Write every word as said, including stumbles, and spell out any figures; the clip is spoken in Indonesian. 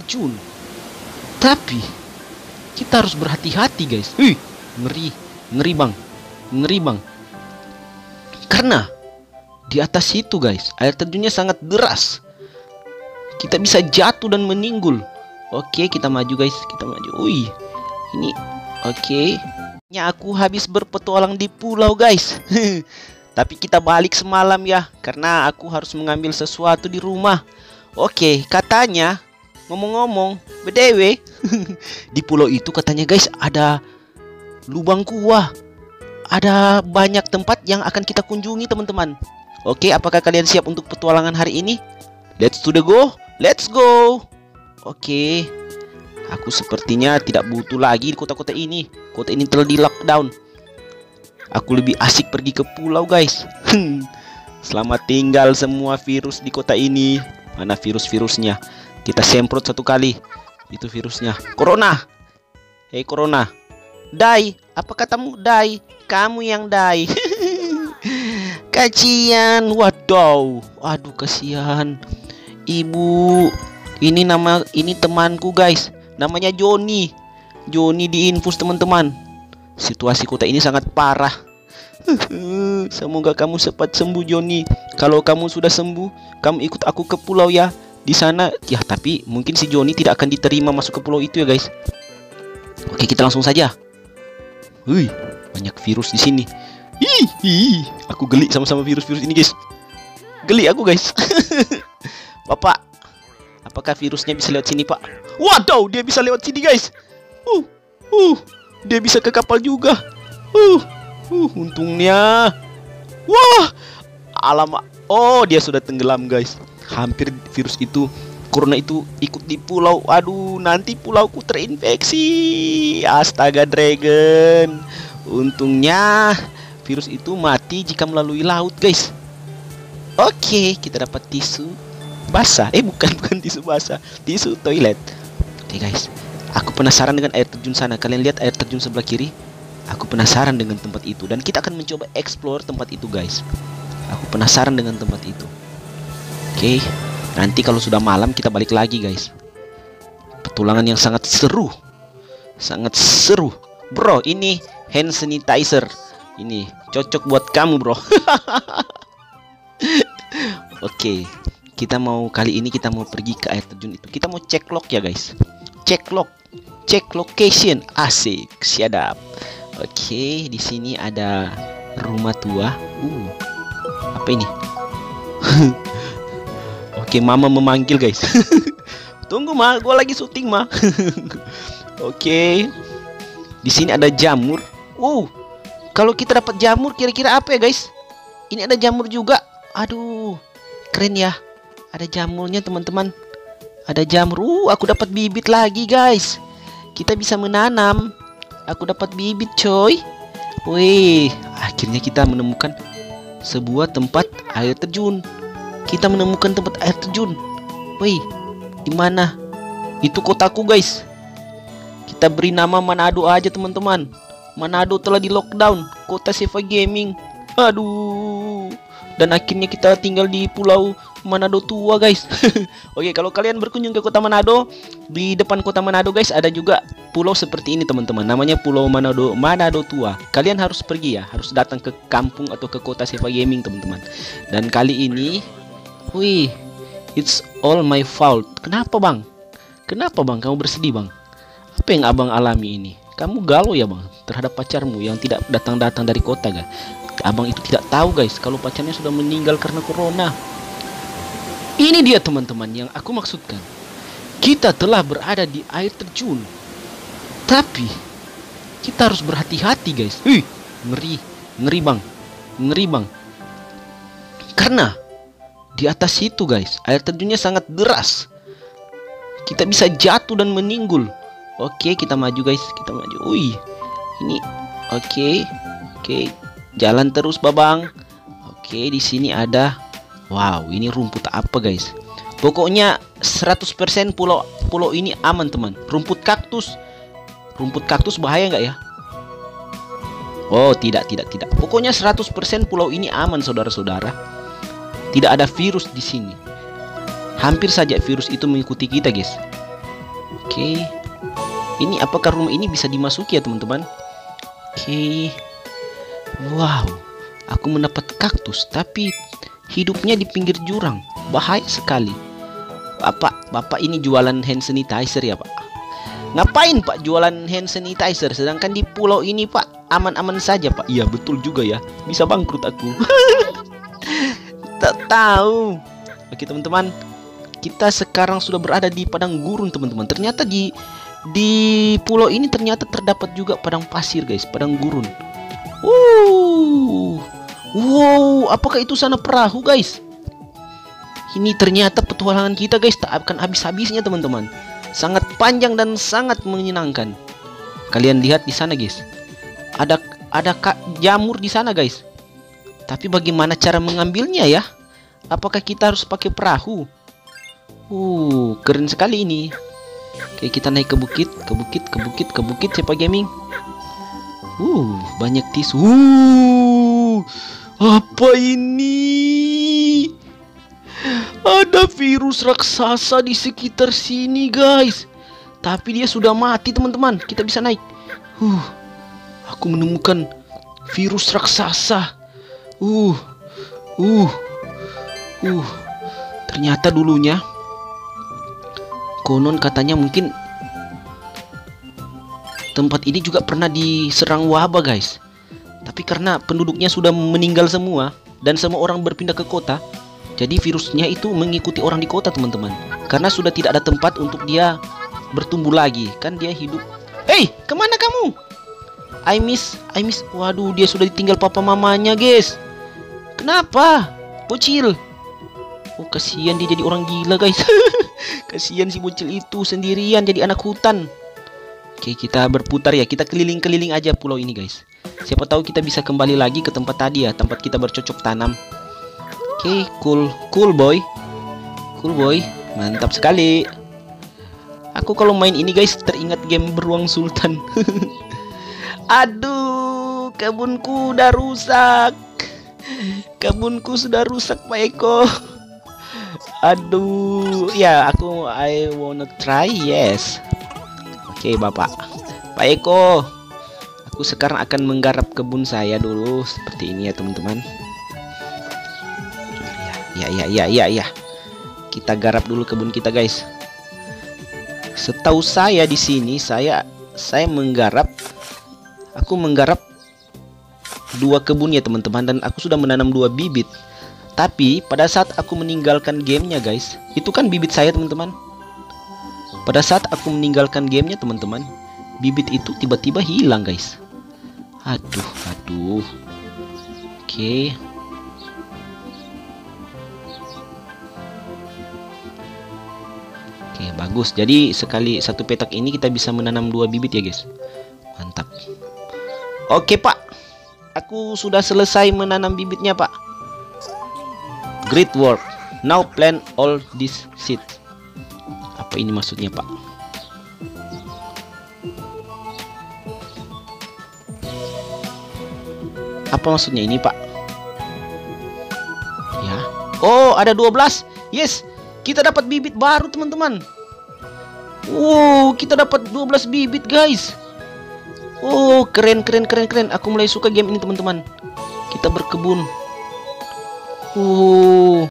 terjun. Tapi kita harus berhati-hati guys. Wih, ngeri, ngeri bang, ngeri bang. Karena di atas itu guys, air terjunnya sangat deras. Kita bisa jatuh dan meninggal. Oke, kita maju guys, kita maju. Wih, ini oke. Ya, aku habis berpetualang di pulau guys. Tapi kita balik semalam ya, karena aku harus mengambil sesuatu di rumah. Oke, katanya ngomong-ngomong, B T W di pulau itu katanya guys ada lubang gua. Ada banyak tempat yang akan kita kunjungi teman-teman. Oke, apakah kalian siap untuk petualangan hari ini? Let's to the go, let's go. Oke, aku sepertinya tidak butuh lagi di kota-kota ini. Kota ini telah di lockdown. Aku lebih asik pergi ke pulau guys. Selamat tinggal semua virus di kota ini. Mana virus-virusnya? Kita semprot satu kali. Itu virusnya. Corona. Hei Corona. Die. Apa katamu? Die. Kamu yang die. Kasian. Waduh. Aduh kasihan. Ibu. Ini nama ini temanku guys. Namanya Joni. Joni diinfus teman-teman. Situasi kota ini sangat parah. Semoga kamu cepat sembuh Joni. Kalau kamu sudah sembuh, kamu ikut aku ke pulau ya. Di sana ya, tapi mungkin si Joni tidak akan diterima masuk ke pulau itu ya guys. Oke, kita langsung saja. Wih, banyak virus di sini. Ih, ih, aku geli sama-sama virus-virus ini guys. Geli aku guys. Bapak, apakah virusnya bisa lewat sini pak? Waduh, dia bisa lewat sini guys. Uh, uh, dia bisa ke kapal juga. Uh, uh, untungnya. Wah, alamak. Oh, dia sudah tenggelam guys. Hampir virus itu, corona itu ikut di pulau. Aduh, nanti pulauku terinfeksi. Astaga dragon. Untungnya virus itu mati jika melalui laut guys. Oke, kita dapat tisu basah. Eh bukan, bukan tisu basah, tisu toilet. Oke guys, aku penasaran dengan air terjun sana. Kalian lihat air terjun sebelah kiri. Aku penasaran dengan tempat itu. Dan kita akan mencoba explore tempat itu guys. Aku penasaran dengan tempat itu. Oke, nanti kalau sudah malam kita balik lagi guys. Petualangan yang sangat seru. Sangat seru. Bro, ini hand sanitizer. Ini cocok buat kamu bro. Oke, kita mau kali ini kita mau pergi ke air terjun itu. Kita mau cek log ya guys. Cek log, cek location. Asik, siadap. Oke, di sini ada rumah tua. Uh, apa ini? Oke, mama memanggil guys. Tunggu ma, gua lagi syuting ma. Oke, di sini ada jamur. Wow, kalau kita dapat jamur kira-kira apa ya guys? Ini ada jamur juga. Aduh, keren ya. Ada jamurnya teman-teman. Ada jamur. Uh, aku dapat bibit lagi guys. Kita bisa menanam. Aku dapat bibit coy. Wih, akhirnya kita menemukan sebuah tempat air terjun. Kita menemukan tempat air terjun. Wih, di mana? Itu kotaku guys. Kita beri nama Manado aja teman-teman. Manado telah di lockdown. Kota Seva Gaming. Aduh. Dan akhirnya kita tinggal di pulau Manado tua guys. Oke, kalau kalian berkunjung ke kota Manado, di depan kota Manado guys ada juga pulau seperti ini teman-teman. Namanya Pulau Manado, Manado tua. Kalian harus pergi ya, harus datang ke kampung atau ke kota Seva Gaming teman-teman. Dan kali ini, wih, it's all my fault. Kenapa bang? Kenapa bang kamu bersedih bang? Apa yang abang alami ini? Kamu galau ya bang terhadap pacarmu yang tidak datang-datang dari kota gak? Abang itu tidak tahu guys kalau pacarnya sudah meninggal karena corona. Ini dia teman-teman yang aku maksudkan. Kita telah berada di air terjun. Tapi kita harus berhati-hati guys. Wih, ngeri, ngeri bang, ngeri bang. Karena di atas itu guys, air terjunnya sangat deras. Kita bisa jatuh dan meninggal. Oke, kita maju guys, kita maju. Wih, ini oke, oke. Jalan terus babang. Oke, di sini ada. Wow, ini rumput apa guys? Pokoknya seratus persen pulau pulau ini aman teman. Rumput kaktus. Rumput kaktus bahaya nggak ya? Oh, tidak, tidak, tidak. Pokoknya seratus persen pulau ini aman saudara-saudara. Tidak ada virus di sini. Hampir saja virus itu mengikuti kita guys. Oke. Ini apakah rumah ini bisa dimasuki ya teman-teman? Oke. Wow. Aku mendapat kaktus, tapi hidupnya di pinggir jurang. Bahaya sekali. Bapak, Bapak ini jualan hand sanitizer ya Pak? Ngapain Pak jualan hand sanitizer? Sedangkan di pulau ini Pak aman-aman saja Pak. Iya betul juga ya. Bisa bangkrut aku. Tak tahu. Oke teman-teman, kita sekarang sudah berada di padang gurun teman-teman. Ternyata di di pulau ini ternyata terdapat juga padang pasir guys, padang gurun. Uh, wow, apakah itu sana perahu guys? Ini ternyata petualangan kita guys tak akan habis-habisnya teman-teman. Sangat panjang dan sangat menyenangkan. Kalian lihat di sana guys. Ada ada kak jamur di sana guys. Tapi bagaimana cara mengambilnya ya? Apakah kita harus pakai perahu? Uh, keren sekali ini. Oke, kita naik ke bukit, ke bukit, ke bukit, ke bukit Sepa Gaming. Uh, banyak tisu. Uh, apa ini? Ada virus raksasa di sekitar sini guys. Tapi dia sudah mati teman-teman. Kita bisa naik. Uh, aku menemukan virus raksasa. Uh, uh, uh. Ternyata dulunya, konon katanya mungkin tempat ini juga pernah diserang wabah guys. Tapi karena penduduknya sudah meninggal semua dan semua orang berpindah ke kota, jadi virusnya itu mengikuti orang di kota teman-teman. Karena sudah tidak ada tempat untuk dia bertumbuh lagi. Kan dia hidup. Hey, kemana kamu? I miss, I miss. Waduh, dia sudah ditinggal papa mamanya guys. Kenapa? Bocil. Oh, kasihan dia jadi orang gila guys. Kasihan si bocil itu sendirian jadi anak hutan. Oke, kita berputar ya. Kita keliling-keliling aja pulau ini guys. Siapa tahu kita bisa kembali lagi ke tempat tadi ya, tempat kita bercocok tanam. Oke, cool, cool boy, cool boy, mantap sekali. Aku kalau main ini guys teringat game Beruang Sultan. Aduh, kebunku udah rusak. Kebunku sudah rusak Pak Eko. Aduh, ya aku I wanna try, yes. Oke Bapak, Pak Eko, aku sekarang akan menggarap kebun saya dulu seperti ini ya teman-teman. Ya ya ya ya ya. Kita garap dulu kebun kita guys. Setahu saya di sini saya saya menggarap aku menggarap dua kebun ya teman-teman, dan aku sudah menanam dua bibit. Tapi pada saat aku meninggalkan gamenya guys, itu kan bibit saya teman-teman. Pada saat aku meninggalkan gamenya teman-teman, bibit itu tiba-tiba hilang guys. Aduh, aduh. Oke. Oke, bagus. Jadi sekali satu petak ini kita bisa menanam dua bibit ya guys. Mantap. Oke Pak, aku sudah selesai menanam bibitnya Pak. Great work. Now plant all this seed. Apa ini maksudnya Pak? Apa maksudnya ini Pak? Ya. Oh, ada dua belas. Yes. Kita dapat bibit baru teman-teman. Wow, kita dapat dua belas bibit guys. Oh, keren keren keren keren. Aku mulai suka game ini teman-teman. Kita berkebun. Oh.